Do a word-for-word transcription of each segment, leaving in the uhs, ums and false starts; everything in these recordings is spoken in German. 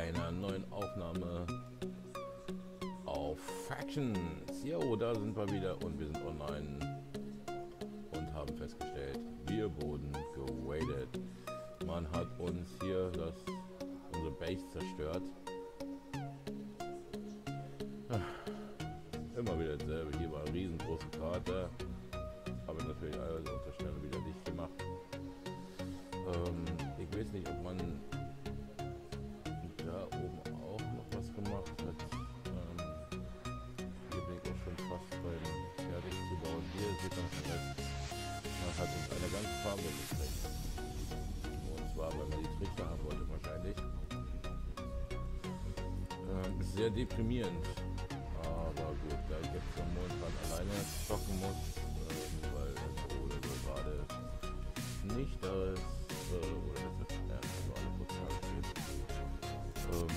einer neuen Aufnahme auf Factions. Jo, da sind wir wieder und wir sind online und haben festgestellt, wir wurden geradet. Man hat uns hier das, unsere Base zerstört. Immer wieder dasselbe. Hier war eine riesengroße Karte. Habe natürlich alles auf der Stelle wieder dicht gemacht. Ähm, ich weiß nicht, ob man da oben auch noch was gemacht hat. Ähm, hier bin ich auch schon fast beim fertig zu bauen. Hier sieht man den Rest. Man hat uns eine ganze Farbe gekriegt. Und zwar, weil man die Trichter haben wollte wahrscheinlich. Ähm, ist sehr deprimierend. Aber gut, da ich jetzt am Montag alleine zocken muss, ähm, weil der Ole so gerade nicht da ist, äh, oder das ist ja, also alle Prozent steht. Ähm,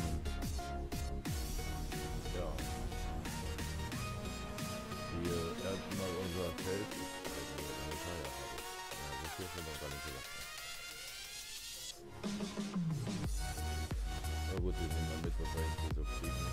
ja. Hier erstmal unser Feld ist also eine Teile habe. Ja, das hier schon noch gar nicht gesagt. Na gut, wir nehmen mal mit, was wir jetzt so kriegen.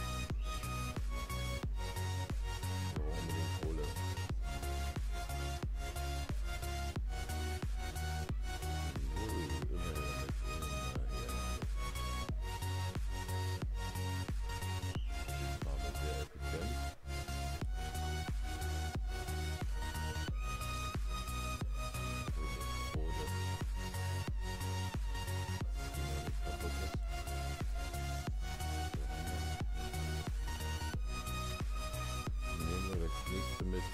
Nächste mit.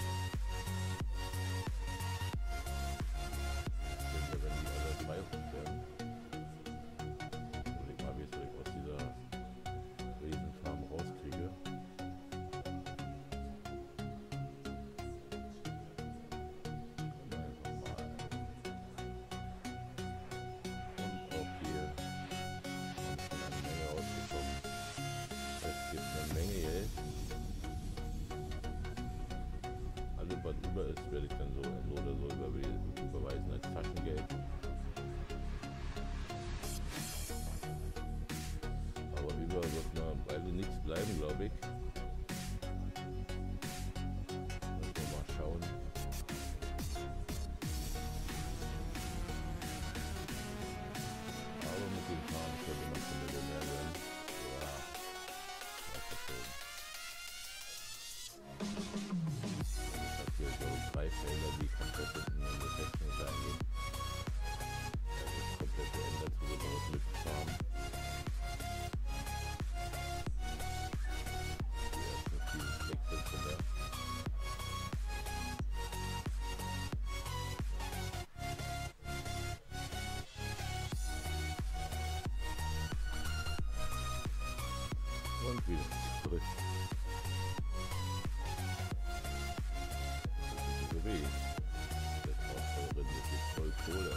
Wenn wir wenn die alle drei hoch werden. Überleg mal, wie ich es aus dieser Riesenfarm rauskriege. Einfach mal. Und auch hier ist eine Menge rausgekommen. Es gibt eine Menge Geld. Was über ist, werde ich dann so, so oder so überweisen als Taschengeld. Aber über wird eine Weile nichts bleiben, glaube ich. Müssen wir mal schauen. Aber mit den Farben könnte man schon wieder mehr werden. Ja, das ist schön. Hier so drei Felder, die komplett in die Technik reingehen. Das ist komplett geändert, zugebaut mit Farben. Hier ist noch viel Wechsel von der. Und wieder zurück. Das braucht drin wirklich voll Kohle.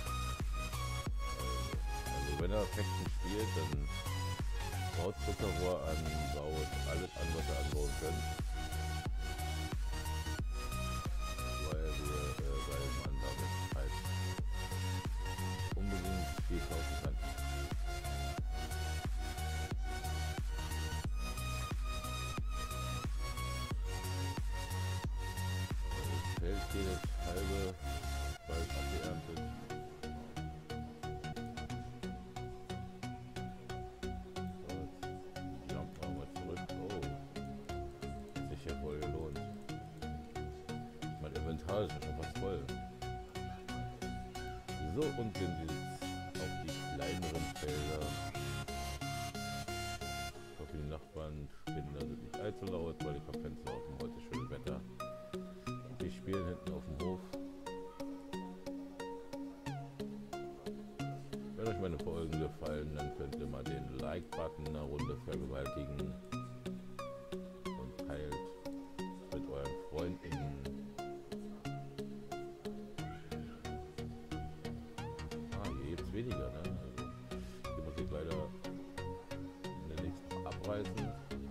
Also wenn er Faction spielt, dann baut Zuckerrohr an, baut alles an, was er anbauen kann. Weil, wir, äh, weil man damit halt unbedingt viel kaufen kann. Feld hier das halbe bald abgeerntet. So, jetzt jumpen wir mal zurück. Oh, hat sich ja voll gelohnt. Mein Inventar ist schon fast voll. So, und dann jetzt auf die kleineren Felder. Ich hoffe, die Nachbarn, Kinder sind nicht allzu laut, weil ich habe Fenster offen, heute schönes Wetter. Die spielen hinten auf dem Hof. Wenn euch meine Folgen gefallen, dann könnt ihr mal den Like-Button eine Runde vergewaltigen und teilt mit euren Freunden. Ah, hier gibt es weniger, ne? Also, hier muss ich leider in der nächsten abreißen.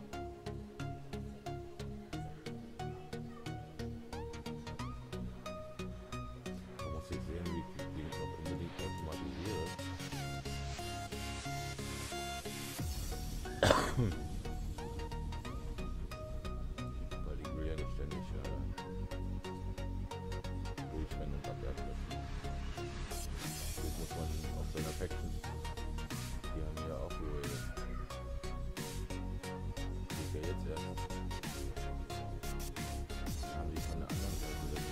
Sehen, wie ich den noch unbedingt automatisiere. Weil ich will ja nicht ständig äh, durchrennen und abwerfen müssen. Das muss man auf seiner Faction. Die haben ja auch geredet. Die ist ja jetzt erst. Haben die von der anderen Seite das.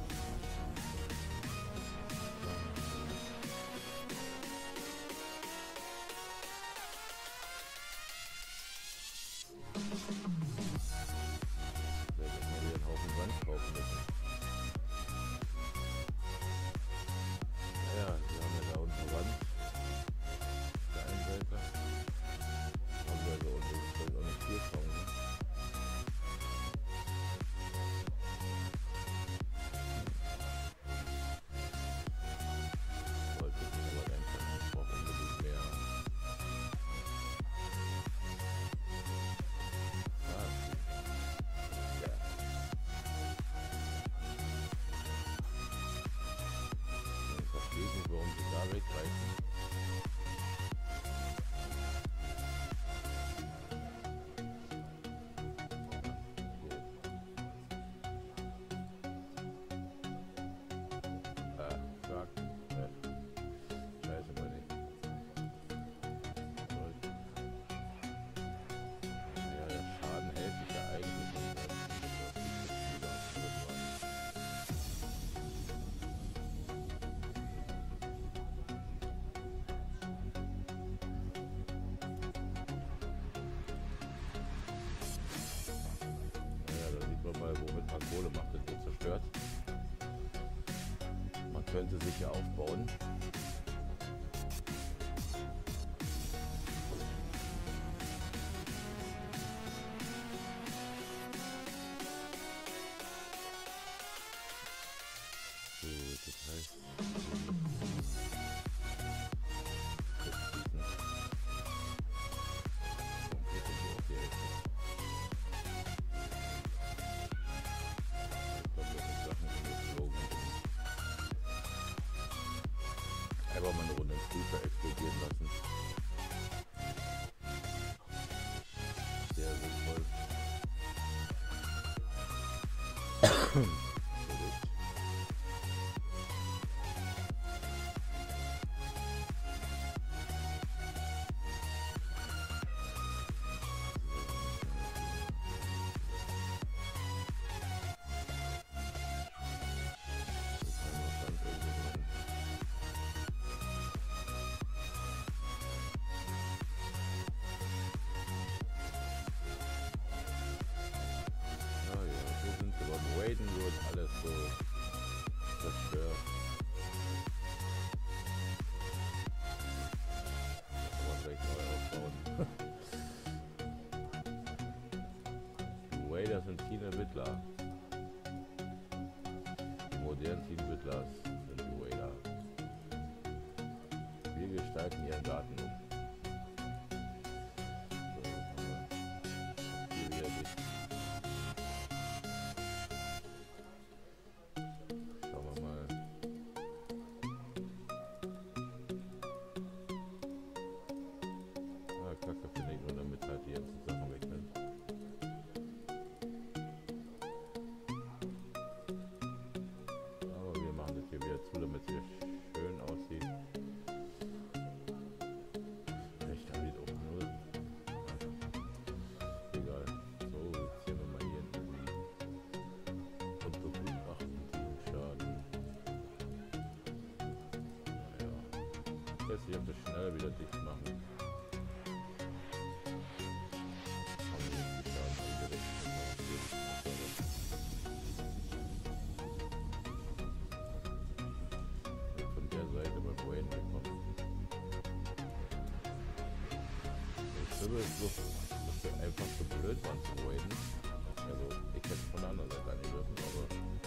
Warum sie da wegreißen. Ah, fuck. Ja. Scheiße, mal nicht. Ja, der Schaden hält sich ja eigentlich nicht. Mal, womit man Kohle macht, das wird zerstört. Man könnte sich ja aufbauen. So, das heißt... Einfach mal eine Runde ins Prüfer explodieren lassen. Sehr sinnvoll. Waden wird alles so zerstört. Kann man vielleicht neu aufbauen. Die Wader sind Tina Wittler. Die modernen Tina Wittlers sind die Wader. Wir gestalten ihren Garten um. Ich habe das schnell wieder dicht machen. Von der Seite bei Wayne wegkommen. Ich glaube, es ist so, dass wir einfach so blöd waren zu Wayne. Also, ich hätte von der anderen Seite angehen dürfen, aber.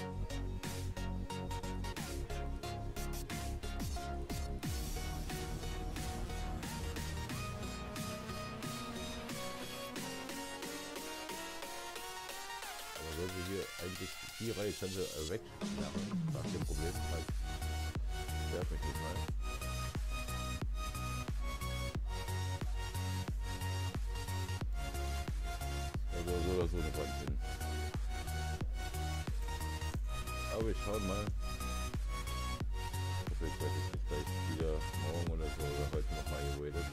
Hier eigentlich die Reihe könnte äh, weg. Ja, das ist das Problem. Halt. Nervt mich nicht mal. oder so eine Wand hin. Aber ich schau mal. Vielleicht werde ich nicht gleich wieder morgen oder so oder heute nochmal gewaitet.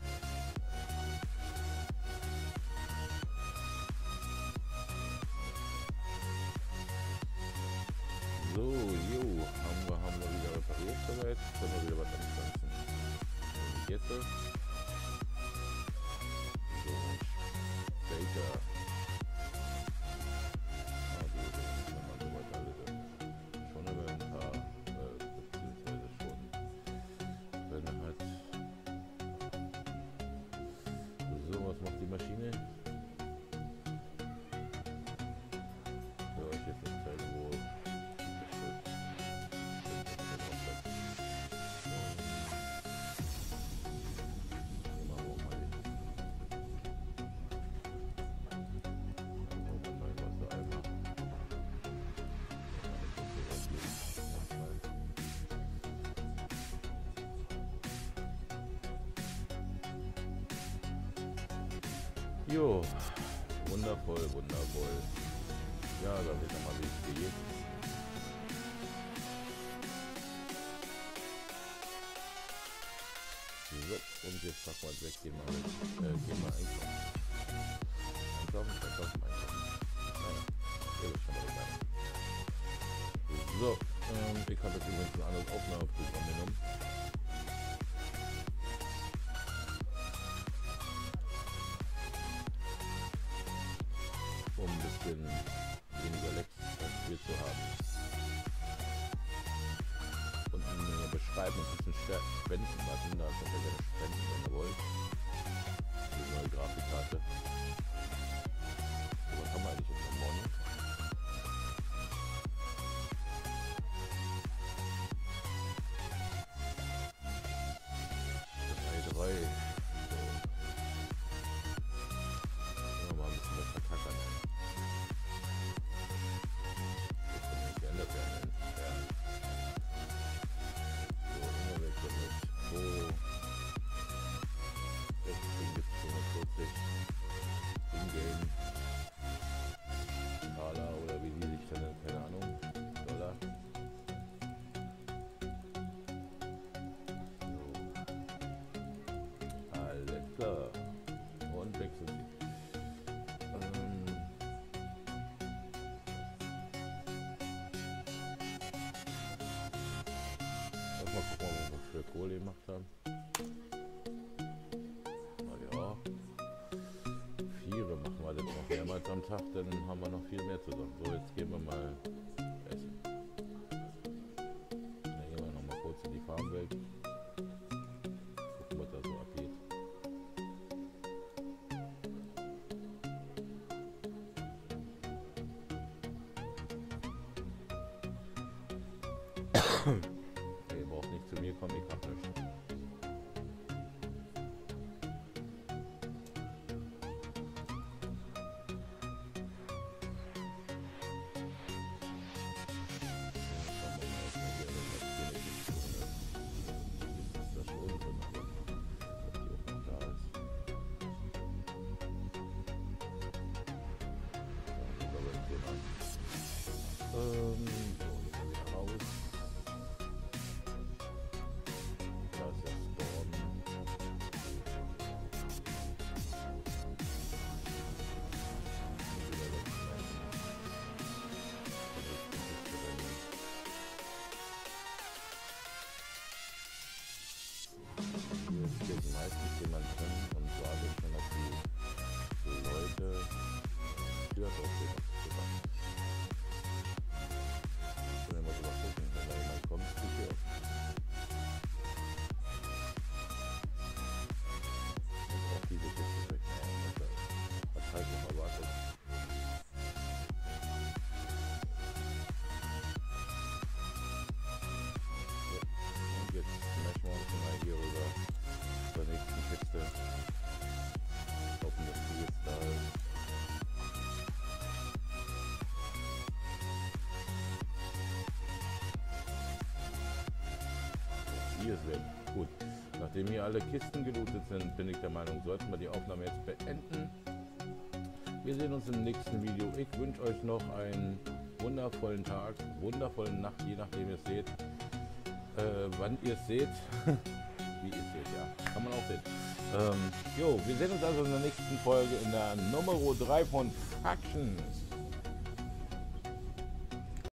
So, jo, haben wir, haben wir wieder repariert soweit. Können wir wieder was anpflanzen. Jetzt so. So, Baker. Ah, gut, wenn man soweit alles schon über ein paar, äh, beziehungsweise schon drin hat. So, was macht die Maschine? Für euch jetzt das Teil, wo jo, wundervoll, wundervoll. Ja, da wird nochmal wie es geht. So, und jetzt packen wir weg, gehen wir, äh, gehen wir einkaufen. Einkaufen, einkaufen, einkaufen. Naja, ihr wisst schon mal dabei. So, ähm, ich habe jetzt übrigens ein anderes Aufnahmeprogramm genommen. Um ein bisschen weniger Lecks als Spiel zu haben. Und in der Beschreibung ist ein Spenden-Button, da könnt ihr gerne spenden, wenn ihr wollt. Die neue Grafikkarte. So, was haben wir eigentlich jetzt am Morgen? drei, drei. So. Mal ein bisschen was verkackern. Klar. Und wechselt sie. Ähm Mal gucken, ob wir für Kohle gemacht haben. Na ja. Viere machen wir das noch mehrmals am Tag, dann haben wir noch viel mehr zusammen. So, jetzt gehen wir mal essen. Dann gehen wir noch mal kurz in die Farmwelt. Gucken, was da so abgeht. Ihr braucht nicht zu mir kommen, ich hab nichts. Ähm, so, jetzt wieder raus. Da ist der Storm. Hier steht meistens jemand drin und sage schon, dass die Leute Tür draufstehen. Hier sind. Gut. Nachdem hier alle Kisten gelootet sind, bin ich der Meinung, sollten wir die Aufnahme jetzt beenden. Wir sehen uns im nächsten Video. Ich wünsche euch noch einen wundervollen Tag, wundervollen Nacht, je nachdem ihr es seht. Äh, wann ihr es seht. Wie ihr es seht, ja. Kann man auch sehen. Ähm, jo, wir sehen uns also in der nächsten Folge in der Nummer drei von Factions.